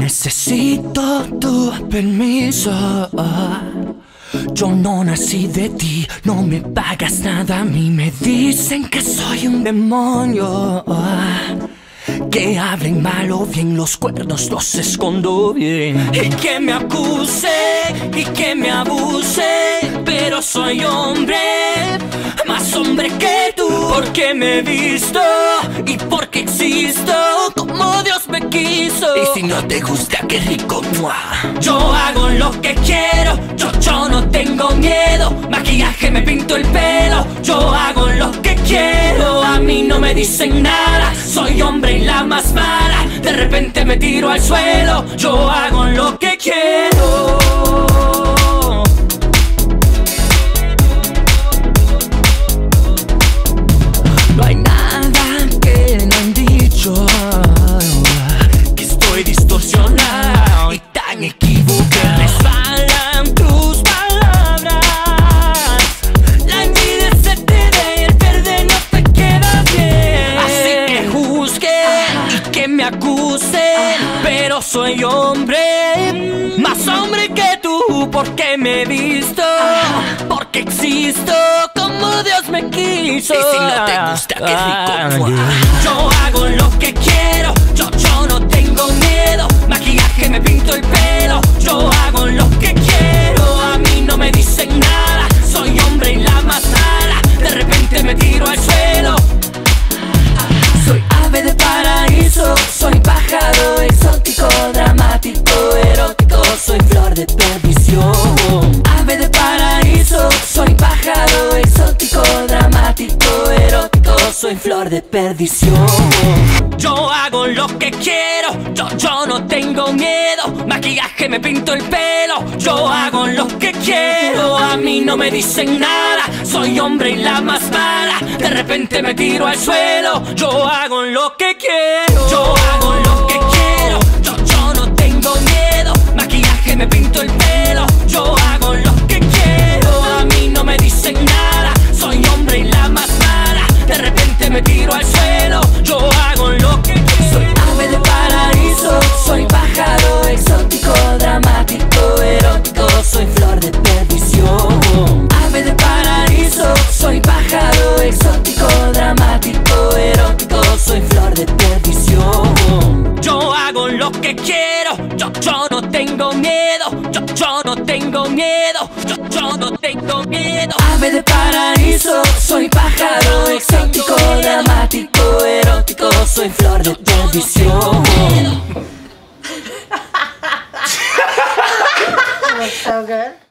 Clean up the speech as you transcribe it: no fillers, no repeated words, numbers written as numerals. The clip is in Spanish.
necesito tu permiso. Yo no nací de ti, no me pagas nada a mí. Me dicen que soy un demonio, que hablen mal o bien, los cuernos los escondo bien. Y que me acuse y que me abuse, pero soy hombre, más hombre que tú. Porque me he visto y porque existo como Dios me quiso. Y si no te gusta, qué rico. Yo hago lo que quiero, yo no tengo miedo. Maquillaje, me pinto el pelo, yo hago lo que quiero. A mí no me dicen nada, soy hombre y la más mala. De repente me tiro al suelo, yo hago lo que quiero. No hay nada que no han dicho, que estoy distorsionado y tan equivocado. Resbalan tus palabras, la envidia se te ve y el perder no te queda bien. Así que juzguen y que me acusen, pero soy hombre, más hombre que tú. Porque me he visto, porque existo como Dios me quiso. Y si no te gusta, qué rico. Yo hago lo que quiero, yo no tengo miedo. Maquillaje, me pinto el pelo, yo hago lo que quiero. A mí no me dicen nada, soy hombre y la más mala. De repente me tiro al suelo. Soy ave de paraíso, soy pájaro exótico, dramático, erótico, soy flor de perdición. Ave de paraíso, soy pájaro exótico, dramático, erótico, soy flor de perdición. Yo hago lo que quiero, yo no tengo miedo. Maquillaje, me pinto el pelo, yo hago lo que quiero. A mí no me dicen nada, soy hombre y la más mala. De repente me tiro al suelo, yo hago lo que quiero. Yo hago lo que quiero, yo no tengo miedo. Maquillaje, me pinto el pelo, yo hago lo que quiero. A mí no me dicen nada, soy hombre y la más mala. De repente me tiro al suelo, yo hago lo que quiero. Soy ave de paraíso, soy pájaro exótico, dramático, erótico, soy flor de perdición. Ave de paraíso, soy pájaro exótico, dramático, erótico, soy flor de perdición. Yo hago lo que quiero, yo no tengo miedo, yo no tengo miedo, yo no tengo miedo. Ave de paraíso, soy pájaro exótico, dramático, erótico, soy flor de perdición. That was so good.